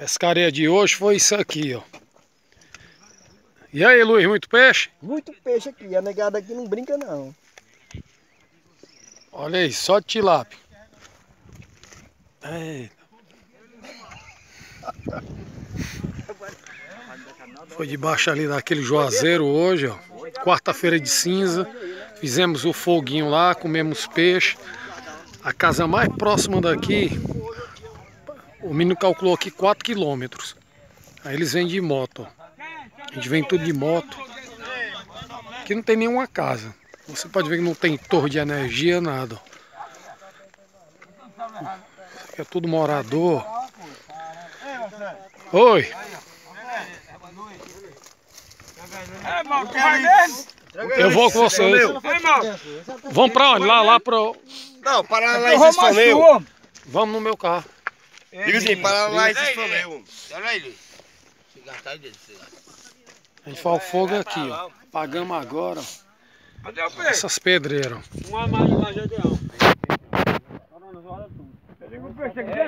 Pescaria de hoje foi isso aqui, ó. E aí, Luiz, muito peixe? Muito peixe aqui, a negada aqui não brinca não. Olha aí, só de tilápia. Eita. Foi debaixo ali daquele juazeiro hoje, ó. Quarta-feira de cinza. Fizemos o foguinho lá, comemos peixe. A casa mais próxima daqui, o menino calculou aqui 4 quilômetros. Aí eles vêm de moto, ó. A gente vem tudo de moto. Aqui não tem nenhuma casa. Você pode ver que não tem torre de energia, nada. Aqui é tudo morador. Oi. Eu vou com vocês. Vamos pra onde? Lá pra... Não, para lá em Cisfoneu. Vamos no meu carro. Diga assim, para lá em Cisfoneu. Olha aí, A gente faz o fogo aqui, ó. Pagamos agora, ó. Essas pedreiras. Uma mais de lá já deu.